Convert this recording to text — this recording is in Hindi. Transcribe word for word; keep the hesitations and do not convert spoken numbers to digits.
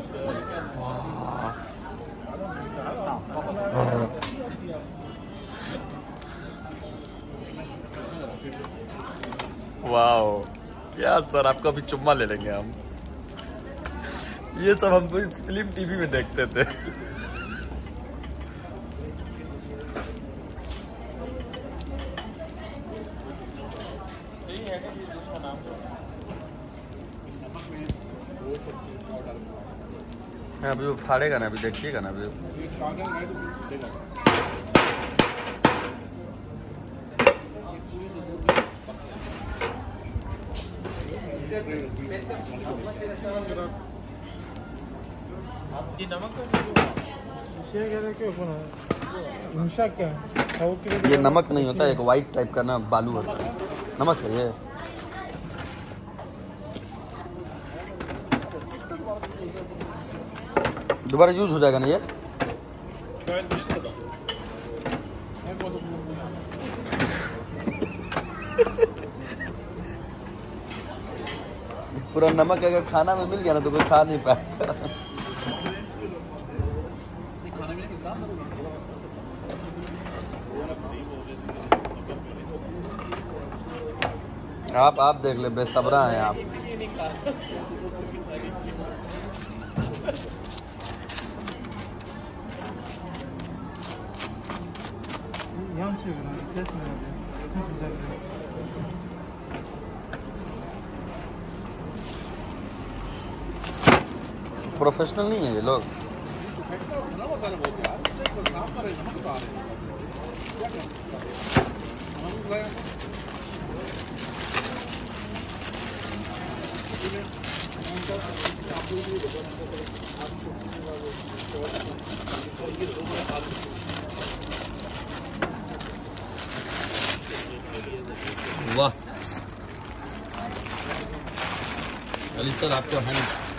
वाओ क्या सर, आपको अभी चुम्मा ले लेंगे हम। ये सब हम तो फिल्म टीवी में देखते थे। अभी वो फाड़ेगा ना, अभी देखिएगा ना अभी। ये नमक नहीं होता, एक वाइट टाइप का ना बालू होता है, नमक है ये। दोबारा यूज हो जाएगा ना ये। पूरा नमक अगर खाना में मिल गया ना तो कोई खा नहीं पाएगा। आप आप देख ले, बेसब्रा हैं आप। प्रोफेशनल नहीं है ये लोग। वाह अली सर, आपका हैंड